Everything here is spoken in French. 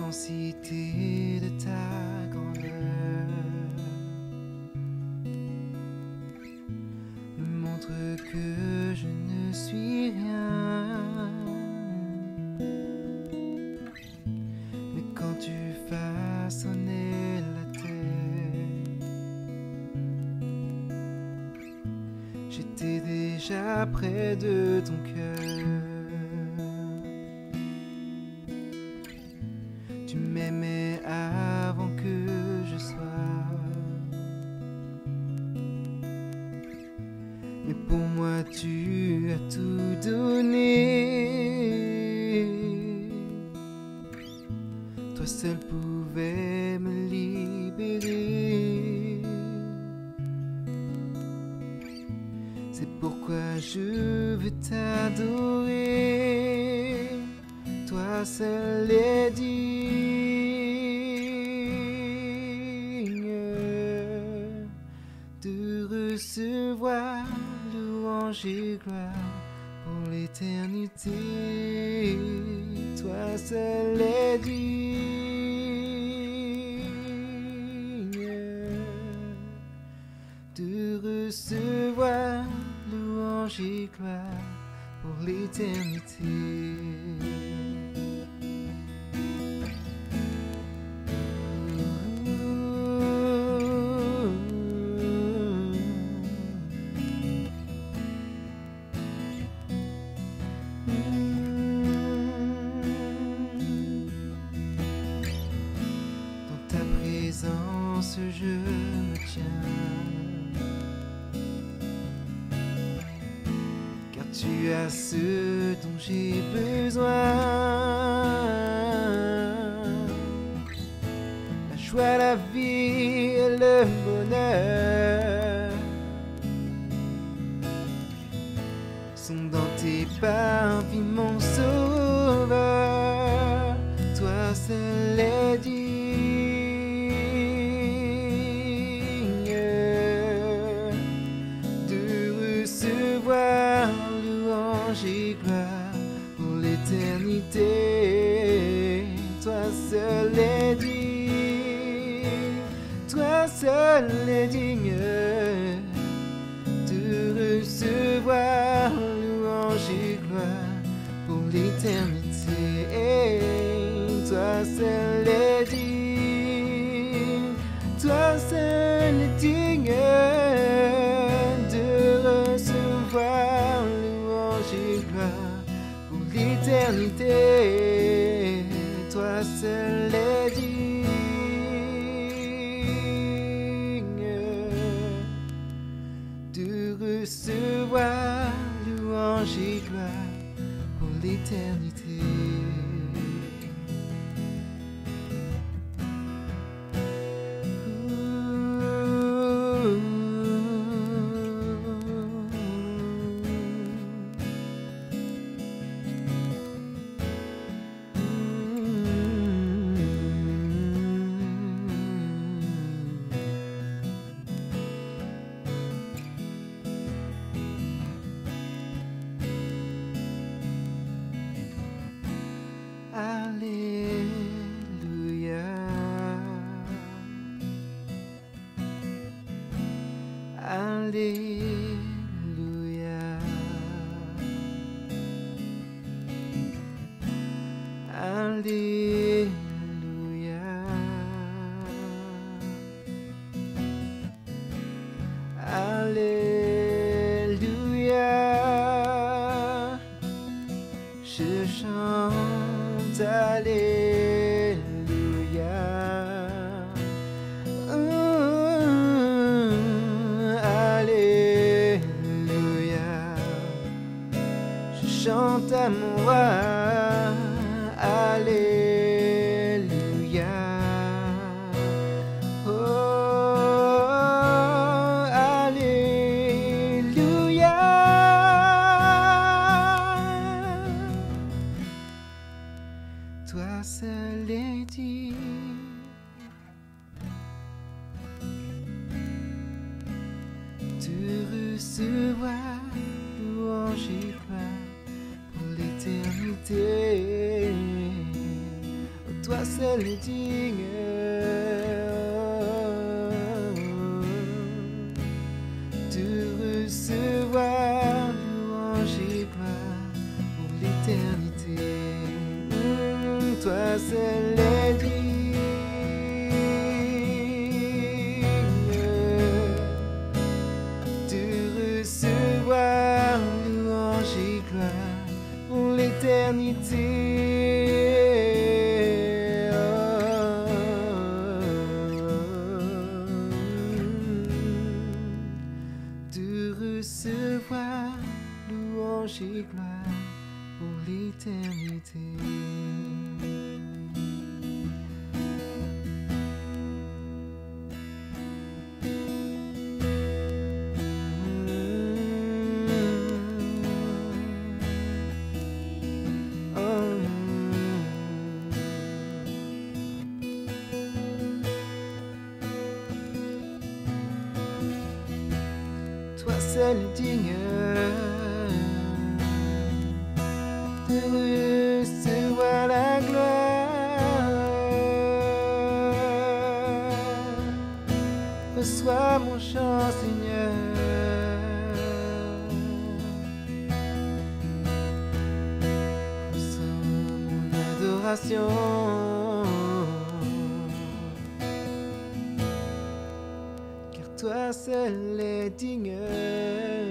l'immensité de ta grandeur me montre que je ne suis rien. Mais quand tu façonnais la terre, j'étais déjà près de ton cœur. Tu m'aimais avant que je sois, mais pour moi tu as tout donné. Toi seul pouvais me libérer. C'est pourquoi je veux t'adorer. Toi seul est digne de recevoir louange et gloire pour l'éternité. Toi seul est digne de recevoir louange et gloire pour l'éternité. Je me tiens, car tu as ce dont j'ai besoin. La joie, la vie et le bonheur sont dans tes parvis, mon sauveur. Toi seul est digne louange et gloire pour l'éternité. Toi seul est digne, toi seul est digne de recevoir louange et gloire pour l'éternité. Toi seul est digne, toi seul est digne de recevoir louange et gloire pour l'éternité. Toi seul est digne de recevoir louange et gloire pour l'éternité. Alléluia, Alléluia, Alléluia, Alléluia. Je chante Alléluia, Alléluia. Je chante à moi, Alléluia. Oh, Alléluia. Toi seul est digne de recevoir louange et gloire pour l'éternité. Oh, toi toi seul est digne de recevoir louange et gloire pour l'éternité. Toi seul est digne de recevoir louange et gloire pour l'éternité. Recevoir louange et gloire pour l'éternité. Toi seul est digne de recevoir la gloire. Reçois mon chant, Seigneur. Reçois mon adoration. Toi seul est digne.